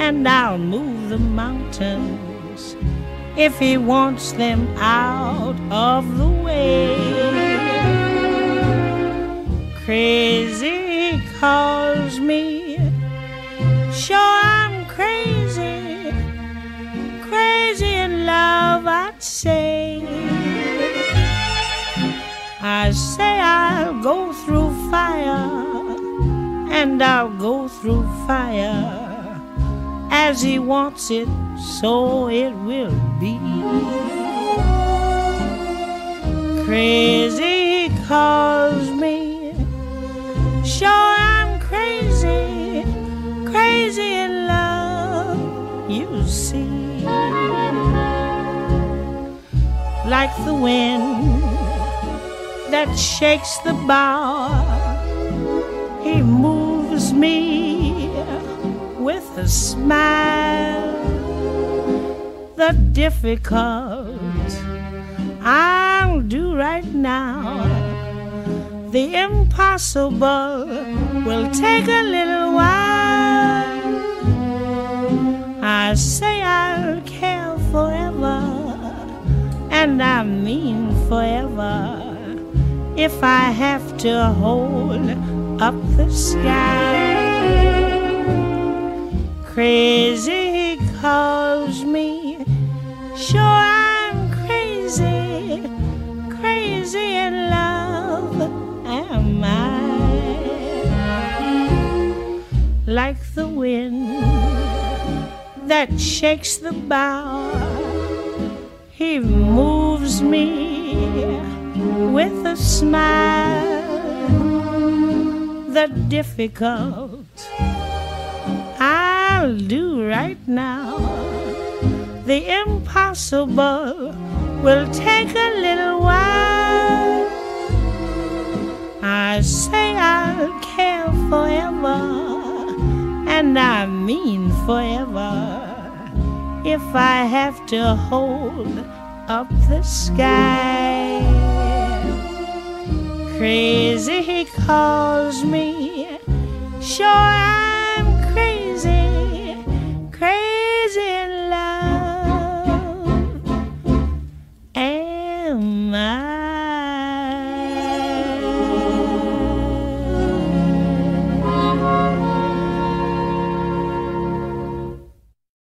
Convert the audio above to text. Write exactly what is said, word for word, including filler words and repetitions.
and I'll move the mountains if he wants them out of the way. Crazy he calls me, sure I'm crazy, crazy in love I'd say. I say I'll go through fire, and I'll go through fire. As he wants it, so it will be. Crazy he calls me, sure I'm crazy, crazy in love, you see. Like the wind that shakes the bough, he moves me with a smile. The difficult I'll do right now, the impossible will take a little while. I say I'll care forever, and I mean forever, if I have to hold up the sky. Crazy he calls me, sure I'm crazy, crazy in love am I. Like the wind that shakes the bough, he moves me with a smile. The difficult I'll do right now, the impossible will take a little while. I say I'll care forever, and I mean forever, if I have to hold up the sky. Crazy he calls me, sure